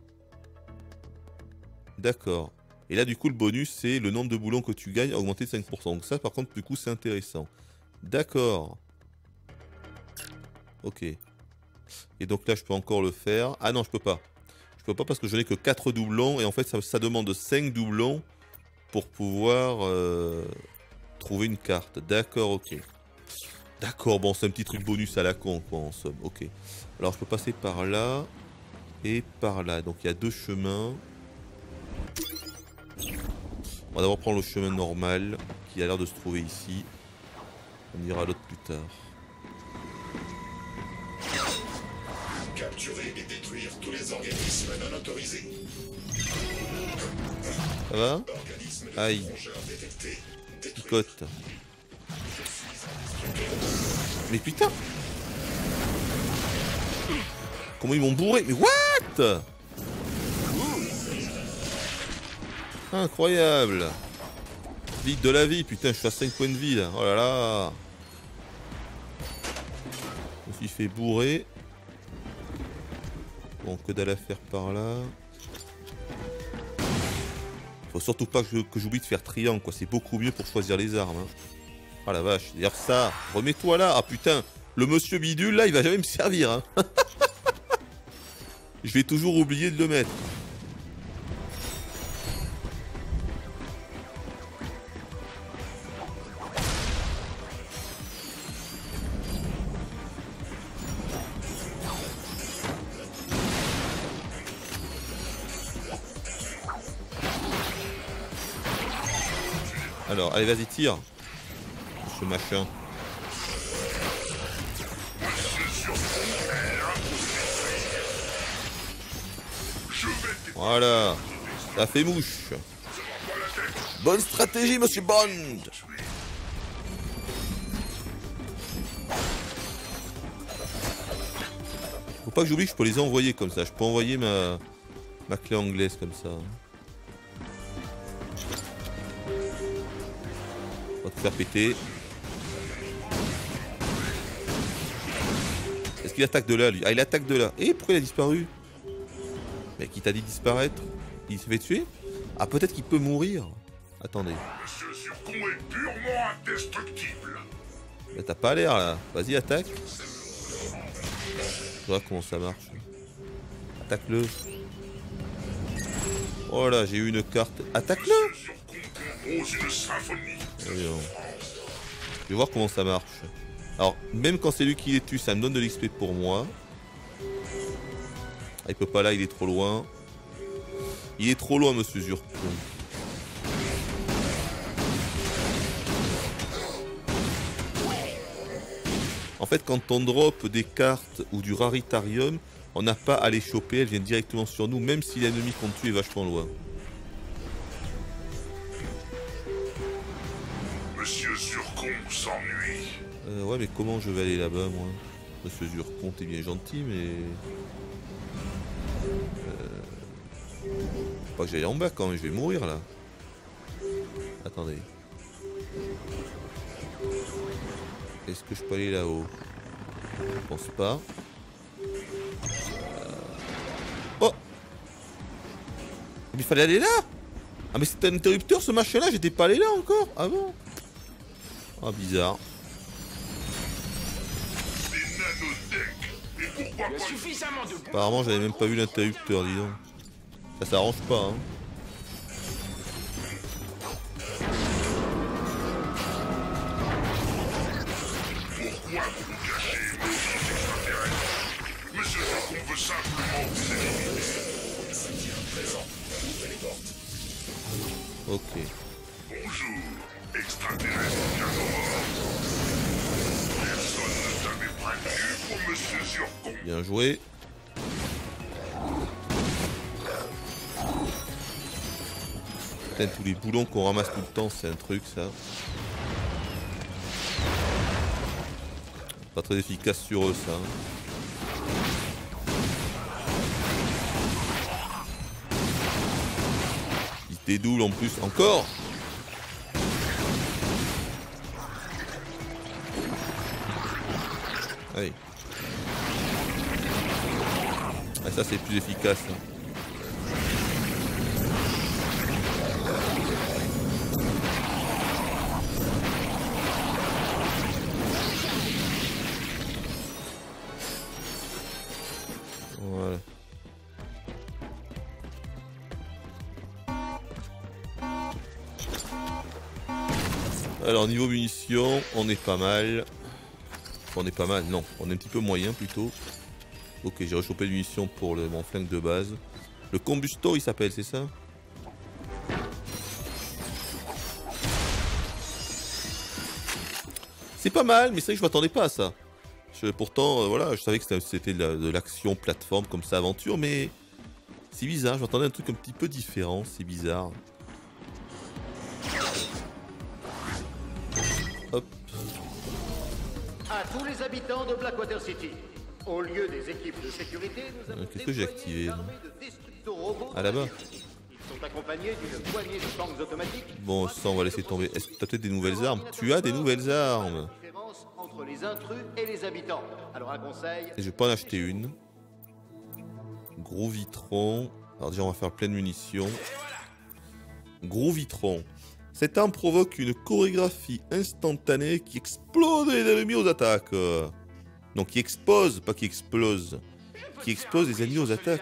D'accord. Et là, du coup, le bonus, c'est le nombre de boulons que tu gagnes a augmenté de cinq pour cent. Donc ça, par contre, du coup, c'est intéressant. D'accord. Ok. Et donc là, je peux encore le faire. Ah non, je peux pas. Je peux pas parce que je n'ai que quatre doublons. Et en fait, ça, ça demande cinq doublons pour pouvoir euh, trouver une carte. D'accord, ok. D'accord, bon, c'est un petit truc bonus à la con, quoi, en somme. Ok. Alors, je peux passer par là et par là. Donc, il y a deux chemins. On va d'abord prendre le chemin normal qui a l'air de se trouver ici. On ira à l'autre plus tard. Capturer et détruire tous les organismes non autorisés. Ça va? Aïe. Picote. Mais putain! Comment ils m'ont bourré? Mais what? Incroyable! Vite de la vie, putain, je suis à cinq points de vie là. Oh là là! Je me suis fait bourrer. Bon, que dalle à faire par là. Faut surtout pas que, que j'oublie de faire triangle, quoi. C'est beaucoup mieux pour choisir les armes. Hein. Ah la vache, d'ailleurs ça, remets-toi là. Ah putain, le monsieur bidule là, il va jamais me servir. Hein. Je vais toujours oublier de le mettre. Alors, allez, vas-y, tire. Ce machin. Voilà. Ça fait mouche. Bonne stratégie, monsieur Bond. Faut pas que j'oublie que je peux les envoyer comme ça. Je peux envoyer ma, ma clé anglaise comme ça. On va te faire péter. Est-ce qu'il attaque de là, lui? Ah, il attaque de là. Et pourquoi il a disparu? Mais qui t'a dit disparaître? Il s'est fait tuer? Ah, peut-être qu'il peut mourir. Attendez. Monsieur Zurkon est purement indestructible. Mais t'as pas l'air là. Vas-y, attaque. Je vois comment ça marche. Attaque-le. Oh là, j'ai eu une carte. Attaque-le. Compose une symphonie. Voyons. Je vais voir comment ça marche. Alors, même quand c'est lui qui les tue, ça me donne de l'X P pour moi. Ah, il peut pas là, il est trop loin. Il est trop loin, monsieur Zurkon. En fait, quand on drop des cartes ou du raritarium, on n'a pas à les choper, elles viennent directement sur nous, même si l'ennemi qu'on tue est vachement loin. Monsieur Zurkon s'ennuie. Euh, ouais, mais comment je vais aller là-bas, moi? Monsieur Zurkon, t'es bien gentil, mais... Euh... Faut pas que j'aille en bas quand même, je vais mourir là. Attendez. Est-ce que je peux aller là-haut? Je pense pas. Oh! Mais il fallait aller là! Ah mais c'était un interrupteur ce machin là, j'étais pas allé là encore? Ah bon? Ah bizarre. Apparemment j'avais même pas vu l'interrupteur, dis donc. Ça s'arrange pas hein. Pourquoi vous vous cachez, monsieur extraterrestre? Monsieur Jacon veut simplement vous éliminer. Ok. Bonjour, extraterrestre bien mort. Personne ne t'avait prévenu pour monsieur Zurkon. Bien joué. Putain, tous les boulons qu'on ramasse tout le temps, c'est un truc ça. Pas très efficace sur eux ça. Hein. Ils se dédoublent en plus. Encore. Allez. Ah, ça c'est plus efficace. Hein. Voilà. Alors niveau munitions, on est pas mal. On est pas mal, non, on est un petit peu moyen plutôt. Ok, j'ai rechopé des munitions pour le, mon flingue de base. Le combustor il s'appelle, c'est ça? C'est pas mal, mais c'est vrai que je m'attendais pas à ça. Je, pourtant, euh, voilà, je savais que c'était de l'action plateforme comme ça, aventure, mais c'est bizarre, je m'attendais à un truc un petit peu différent, c'est bizarre. Hop. À tous les habitants de Blackwater City, au lieu des équipes de sécurité, nous avons euh, Qu'est-ce que j'ai activé là? Ah là-bas. Ils sont accompagnés d'une poignée de tanks automatiques. Bon, ça on va laisser tomber. Est-ce que tu as peut-être des nouvelles armes? Tu as des nouvelles armes. Entre les intrus et les habitants. Alors un conseil. Et je vais pas en acheter une. Gros vitron. Alors déjà on va faire plein de munitions. Gros vitron. Cette arme provoque une chorégraphie instantanée qui explose les ennemis aux attaques. Non, qui expose, pas qui explose. Qui expose les ennemis aux attaques.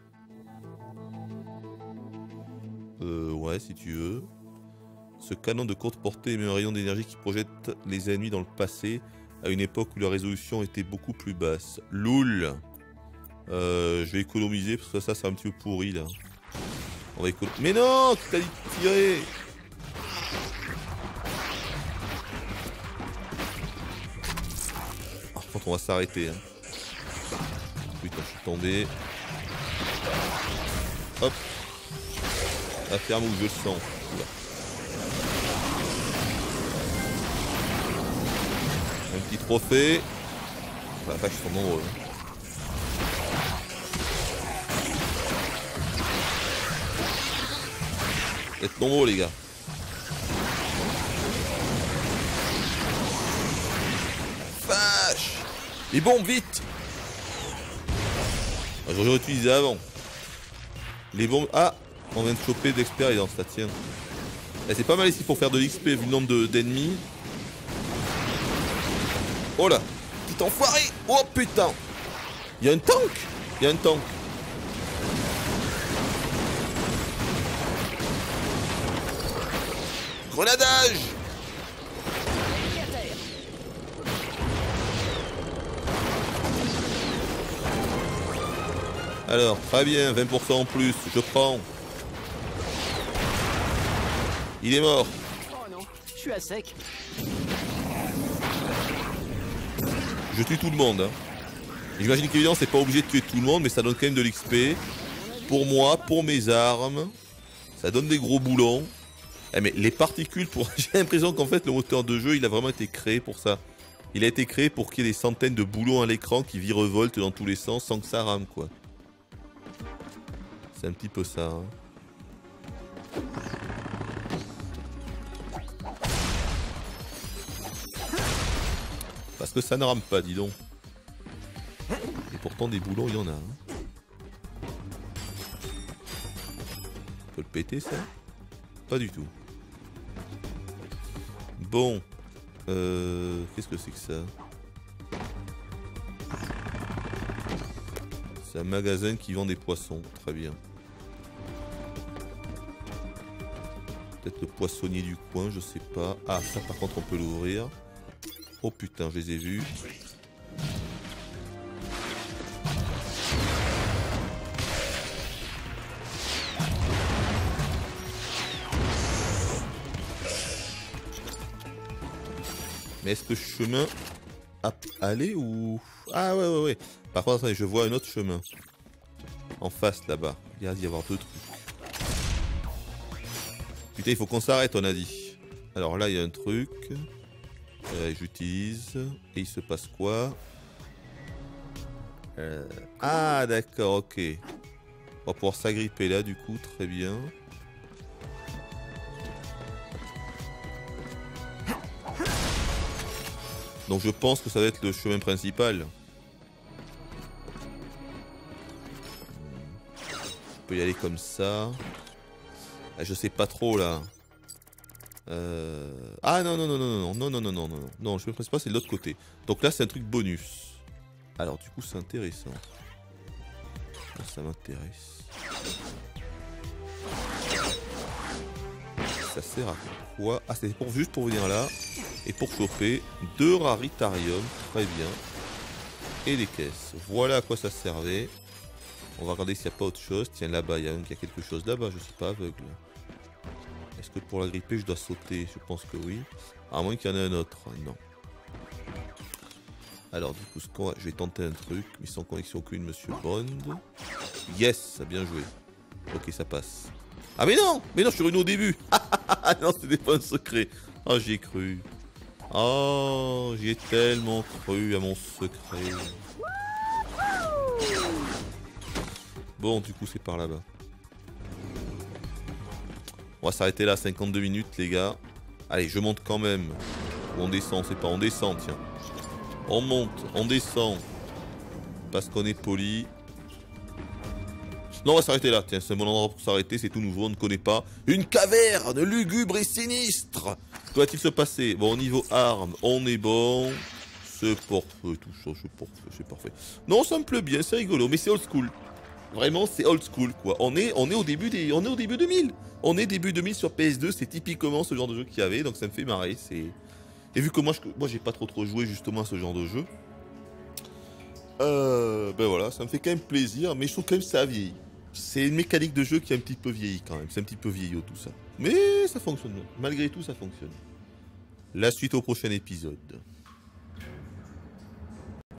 Euh, ouais, si tu veux. Ce canon de courte portée émet un rayon d'énergie qui projette les ennemis dans le passé, à une époque où la résolution était beaucoup plus basse. Loul. Euh, je vais économiser parce que ça, c'est un petit peu pourri là. On va économiser. Mais non, tu t'as dit de tirer. Par contre, on va s'arrêter. Hein. Putain, je suis tombé. Hop. La ferme où je le sens. Oula. Un petit trophée. La vache, ils sont nombreux. Vous êtes nombreux, les gars. Vache. Les bombes, vite. Ah, j'aurais utilisé avant. Les bombes... Ah, on vient de choper d'expérience, ça tient. C'est pas mal ici pour faire de l'X P vu le nombre d'ennemis. Oh là, petit enfoiré. Oh putain. Il y a un tank. Il y a un tank. Grenadage. Alors, très bien, vingt pour cent en plus, je prends. Il est mort. Oh non, je suis à sec. Je tue tout le monde. Hein. J'imagine qu'évidemment c'est pas obligé de tuer tout le monde, mais ça donne quand même de l'X P. Pour moi, pour mes armes. Ça donne des gros boulons. Eh mais les particules, pour... j'ai l'impression qu'en fait le moteur de jeu il a vraiment été créé pour ça. Il a été créé pour qu'il y ait des centaines de boulons à l'écran qui virevoltent dans tous les sens sans que ça rame quoi. C'est un petit peu ça. Hein. Parce que ça ne rame pas, dis donc. Et pourtant des boulons, il y en a. Hein. On peut le péter ça? Pas du tout. Bon. Euh, Qu'est-ce que c'est que ça? C'est un magasin qui vend des poissons. Très bien. Peut-être le poissonnier du coin, je sais pas. Ah, ça par contre on peut l'ouvrir. Oh putain, je les ai vus. Mais est-ce que chemin à aller ou... Ah ouais ouais ouais. Par contre attendez, je vois un autre chemin. En face là-bas. Il y a d'y avoir deux trucs. Putain, il faut qu'on s'arrête, on a dit. Alors là, il y a un truc. Euh, J'utilise. Et il se passe quoi? euh... Ah d'accord, ok. On va pouvoir s'agripper là du coup, très bien. Donc je pense que ça va être le chemin principal. Je peux y aller comme ça. Ah, je sais pas trop là. Euh... Ah non non non non non non non non non non non, le chemin principal c'est de l'autre côté. Donc là c'est un truc bonus. Alors du coup c'est intéressant. Ça m'intéresse. Ça sert à quoi? Ah c'est pour juste pour venir là. Et pour choper deux raritariums, très bien. Et des caisses. Voilà à quoi ça servait. On va regarder s'il n'y a pas autre chose. Tiens, là-bas, il y a, il y a quelque chose là-bas, je suis pas aveugle. Est-ce que pour la gripper, je dois sauter? Je pense que oui. À moins qu'il y en ait un autre. Non. Alors, du coup, ce qu'on va... je vais tenter un truc, mais sans connexion aucune, monsieur Bond. Yes, ça a bien joué. Ok, ça passe. Ah mais non! Mais non, je suis revenu au début. Non, c'était pas un secret. Oh, j'y ai cru. Oh, j'y ai tellement cru à mon secret. Bon, du coup, c'est par là-bas. On va s'arrêter là, cinquante-deux minutes, les gars. Allez, je monte quand même. Ou on descend, c'est pas, on descend, tiens. On monte, on descend. Parce qu'on est poli. Non, on va s'arrêter là. Tiens, c'est mon endroit pour s'arrêter, c'est tout nouveau, on ne connaît pas. Une caverne lugubre et sinistre. Que va-t-il se passer? Bon, au niveau armes, on est bon. C'est parfait, tout ça, c'est parfait, c'est parfait. Non, ça me plaît bien, c'est rigolo, mais c'est old school. Vraiment, c'est old school, quoi. On est, on est au début des, on est au début deux mille. On est début deux mille sur P S deux, c'est typiquement ce genre de jeu qu'il y avait, donc ça me fait marrer. C'est... Et vu que moi, je, moi, j'ai pas trop trop joué justement à ce genre de jeu, euh, ben voilà, ça me fait quand même plaisir, mais je trouve quand même que ça a vieilli. C'est une mécanique de jeu qui a un petit peu vieilli quand même, c'est un petit peu vieillot tout ça. Mais ça fonctionne bien, malgré tout ça fonctionne. La suite au prochain épisode.